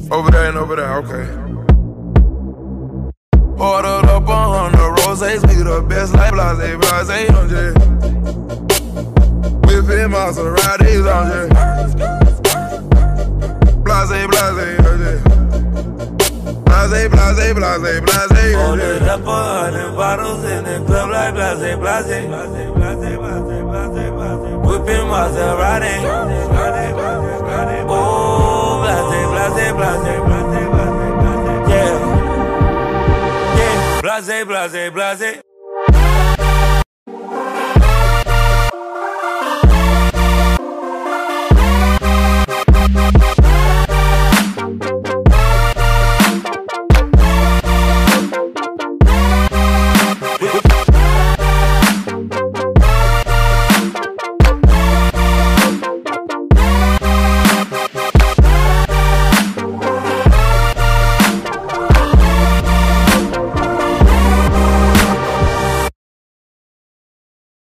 Over there and over there, okay. Ordered up 100 rosés, we the best like blase, blase, on J. Whipping Maseratis on J. Blase, blase, on J. Blase, blase, blase, blase, on J. Ordered up 100 bottles in the club like blase, blase, blase, blase, blase, blase, blase. Whipping Maserati. Oh, blase, blase, blase, blase, blase, blase. Yeah. Blase, blase, blase.